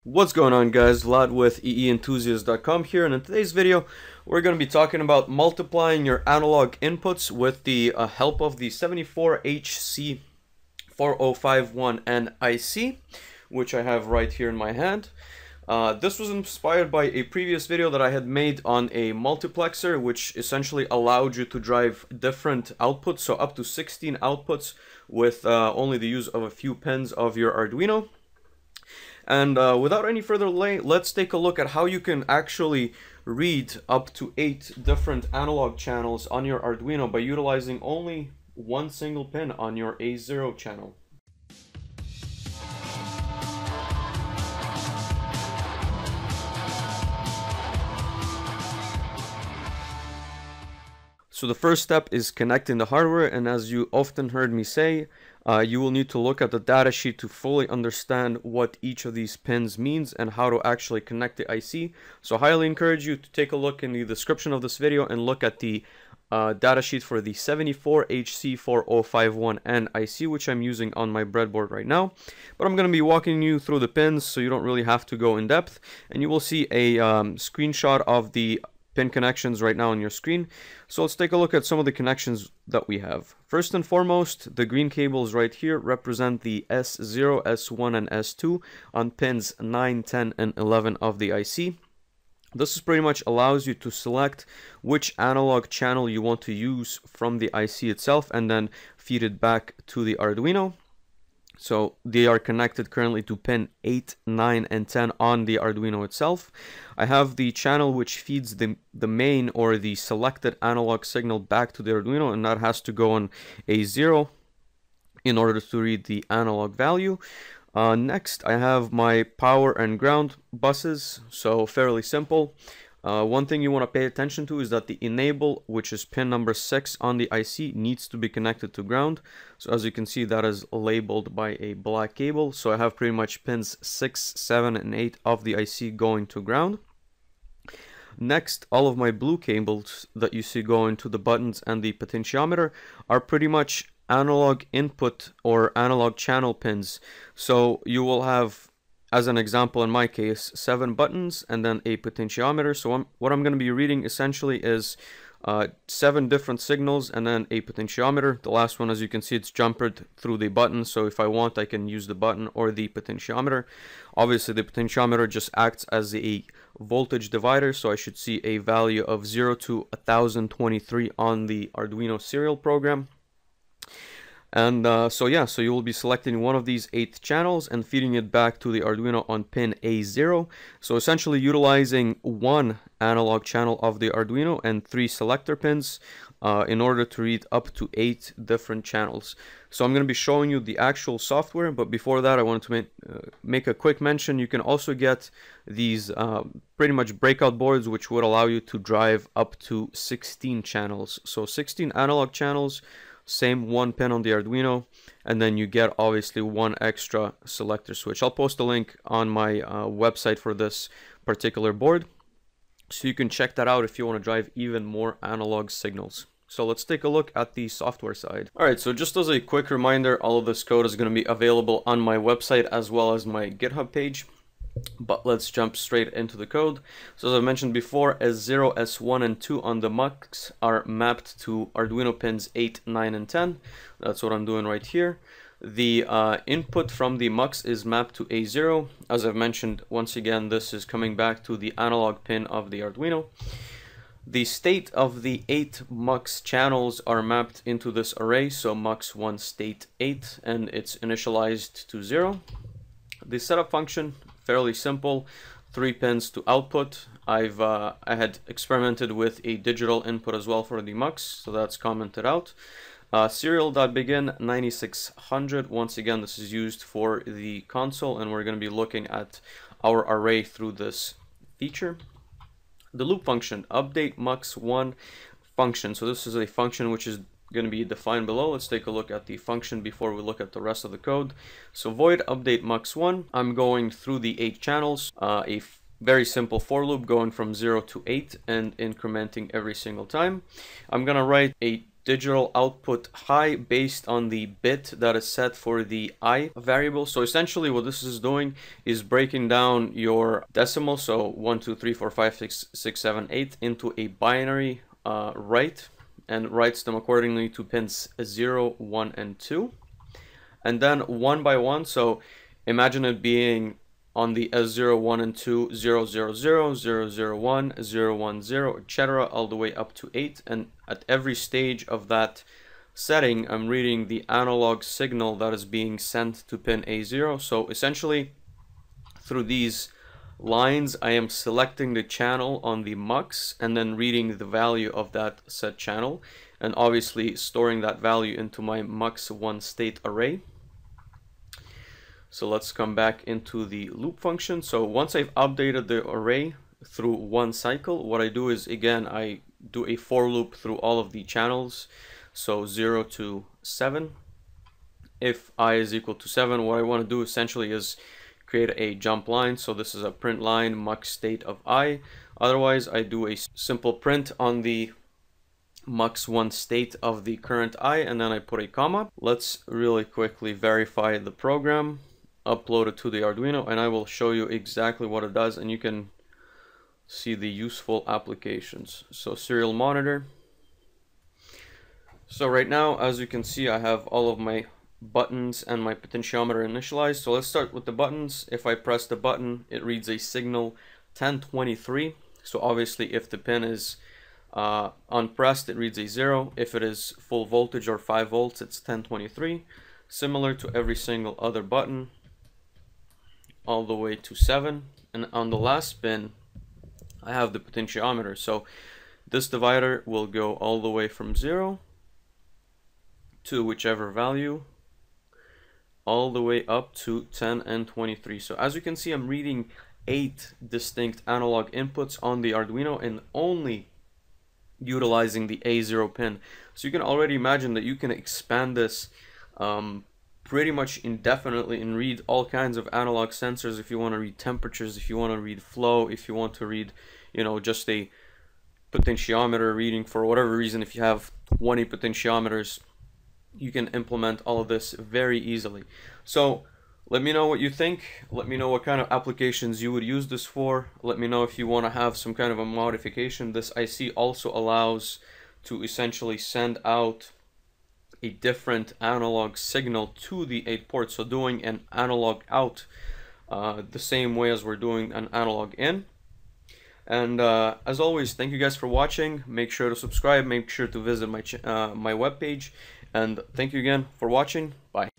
What's going on, guys? Vlad with eeenthusiast.com here, and in today's video we're going to be talking about multiplying your analog inputs with the help of the 74HC4051 IC, which I have right here in my hand. This was inspired by a previous video that I had made on a multiplexer, which essentially allowed you to drive different outputs, so up to 16 outputs with only the use of a few pins of your Arduino. And without any further delay, let's take a look at how you can actually read up to 8 different analog channels on your Arduino by utilizing only one single pin on your A0 channel. So the first step is connecting the hardware, and as you often heard me say, you will need to look at the datasheet to fully understand what each of these pins means and how to actually connect the IC. So I highly encourage you to take a look in the description of this video and look at the datasheet for the 74HC4051 IC, which I'm using on my breadboard right now. But I'm going to be walking you through the pins, so you don't really have to go in depth, and you will see a screenshot of the pin connections right now on your screen. So let's take a look at some of the connections that we have. First and foremost, the green cables right here represent the S0, S1, and S2 on pins 9, 10, and 11 of the IC. This is pretty much allows you to select which analog channel you want to use from the IC itself and then feed it back to the Arduino. So they are connected currently to pin 8, 9, and 10 on the Arduino itself. I have the channel which feeds the main or the selected analog signal back to the Arduino, and that has to go on A0 in order to read the analog value. Next, I have my power and ground buses, so fairly simple. One thing you want to pay attention to is that the enable, which is pin number 6 on the IC, needs to be connected to ground. So as you can see, that is labeled by a black cable. So I have pretty much pins 6, 7, and 8 of the IC going to ground. Next, all of my blue cables that you see going to the buttons and the potentiometer are pretty much analog input or analog channel pins. So you will have, as an example in my case, 7 buttons and then a potentiometer. So what I'm going to be reading essentially is 7 different signals and then a potentiometer. The last one, as you can see, it's jumpered through the button. So if I want, I can use the button or the potentiometer. Obviously, the potentiometer just acts as a voltage divider. So I should see a value of 0 to 1023 on the Arduino serial program. And so you will be selecting one of these 8 channels and feeding it back to the Arduino on pin A0. So essentially utilizing one analog channel of the Arduino and 3 selector pins in order to read up to 8 different channels. So I'm going to be showing you the actual software, but before that I wanted to make a quick mention. You can also get these pretty much breakout boards, which would allow you to drive up to 16 channels. So 16 analog channels, same one pin on the Arduino, and then you get obviously one extra selector switch. I'll post a link on my website for this particular board, so you can check that out if you want to drive even more analog signals. So let's take a look at the software side. Alright, so just as a quick reminder, all of this code is going to be available on my website as well as my GitHub page. But let's jump straight into the code. So as I mentioned before, S0, S1, and 2 on the Mux are mapped to Arduino pins 8, 9, and 10. That's what I'm doing right here. The input from the Mux is mapped to A0. As I've mentioned, once again, this is coming back to the analog pin of the Arduino. The state of the 8 Mux channels are mapped into this array, so Mux1 state 8, and it's initialized to 0. The setup function, fairly simple, 3 pins to output. I had experimented with a digital input as well for the Mux, so that's commented out. Serial.begin 9600. Once again, this is used for the console, and we're going to be looking at our array through this feature. The loop function, update Mux1 function. So this is a function which is going to be defined below. Let's take a look at the function before we look at the rest of the code. So void update Mux1. I'm going through the 8 channels, a very simple for loop going from 0 to 8 and incrementing every single time. I'm going to write a digital output high based on the bit that is set for the I variable. So essentially what this is doing is breaking down your decimal, so 1, 2, 3, 4, 5, 6, 6, 7, 8 into a binary write, and writes them accordingly to pins 0, 1, and 2. And then one by one, so imagine it being on the S0, 1, and 2, 0, 0, 0, 0, 0, 1, 0, 1, 0, etc., all the way up to 8. And at every stage of that setting, I'm reading the analog signal that is being sent to pin A0. So essentially, through these lines, I am selecting the channel on the mux and then reading the value of that set channel, and obviously storing that value into my mux1 state array. So let's come back into the loop function. So once I've updated the array through one cycle, what I do is, again, I do a for loop through all of the channels. So 0 to 7. If I is equal to 7, what I want to do essentially is create a jump line. So this is a print line, mux state of I. Otherwise, I do a simple print on the mux1 state of the current I, and then I put a comma. Let's really quickly verify the program, upload it to the Arduino, and I will show you exactly what it does, and you can see the useful applications. So serial monitor. So right now, as you can see, I have all of my buttons and my potentiometer initialized. So let's start with the buttons. If I press the button, it reads a signal 1023. So obviously if the pin is unpressed, it reads a 0. If it is full voltage or 5 volts, it's 1023. Similar to every single other button, all the way to 7. And on the last pin, I have the potentiometer. So this divider will go all the way from 0 to whichever value, all the way up to 10 and 23. So as you can see, I'm reading 8 distinct analog inputs on the Arduino and only utilizing the A0 pin. So you can already imagine that you can expand this pretty much indefinitely and read all kinds of analog sensors. If you want to read temperatures, if you want to read flow, if you want to read, you know, just a potentiometer reading for whatever reason, if you have 20 potentiometers, you can implement all of this very easily. So let me know what you think. Let me know what kind of applications you would use this for. Let me know if you want to have some kind of a modification. This IC also allows to essentially send out a different analog signal to the 8 ports. So doing an analog out the same way as we're doing an analog in. And as always, thank you guys for watching. Make sure to subscribe. Make sure to visit my webpage. And thank you again for watching. Bye.